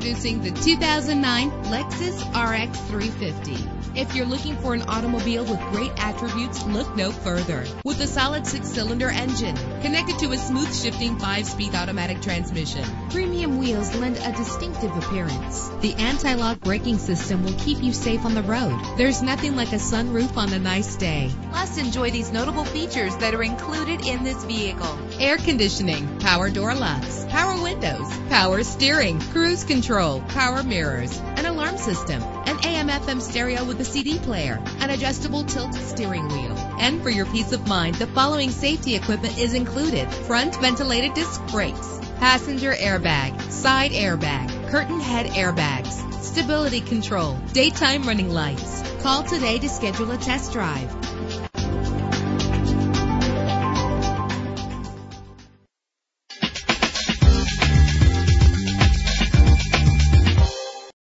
Introducing the 2009 Lexus RX 350. If you're looking for an automobile with great attributes, look no further. With a solid 6-cylinder engine connected to a smooth shifting 5-speed automatic transmission, premium wheels lend a distinctive appearance. The anti-lock braking system will keep you safe on the road. There's nothing like a sunroof on a nice day. Plus, enjoy these notable features that are included in this vehicle: air conditioning, power door locks, power windows, power steering, cruise control, power mirrors, an alarm system, an AM/FM stereo with a CD player, an adjustable tilt steering wheel. And for your peace of mind, the following safety equipment is included: front ventilated disc brakes, passenger airbag, side airbag, curtain head airbags, stability control, daytime running lights. Call today to schedule a test drive.